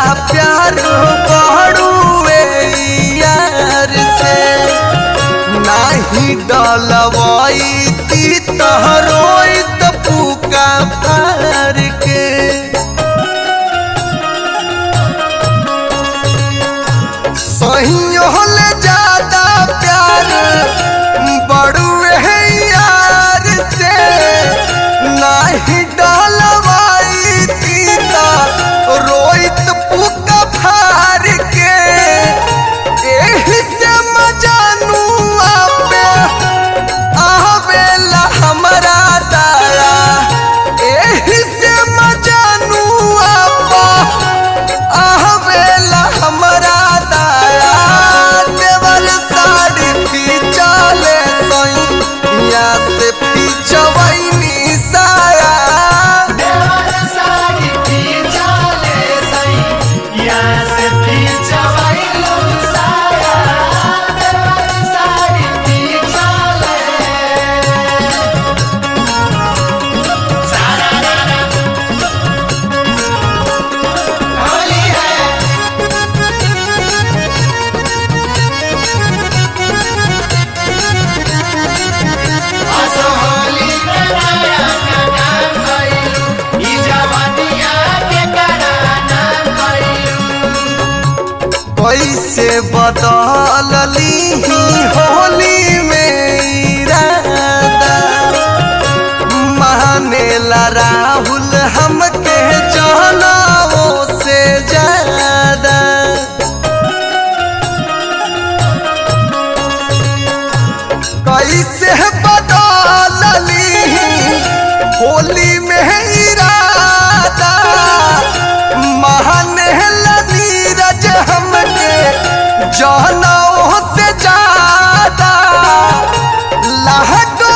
प्यार बढ़ुए यार से नहीं डलवाई तहरोई त फूका फार के सही होले ज्यादा प्यार बढ़ुए यार से नहीं डलवाई रोहित फूका फार के एही से मजानू पे आवेला हमरा दाया एही से मजानू आवेला हमरा दाया देवर साड़ी पीछले सैया से पीछवैनी साया कैसे बदलली होली में इरादा मानेला राहुल हमके जहनाओं से ज्यादा कैसे बदलली होली में इरादा मानेला नीरज हमके जहनाओं से ज्यादा लहट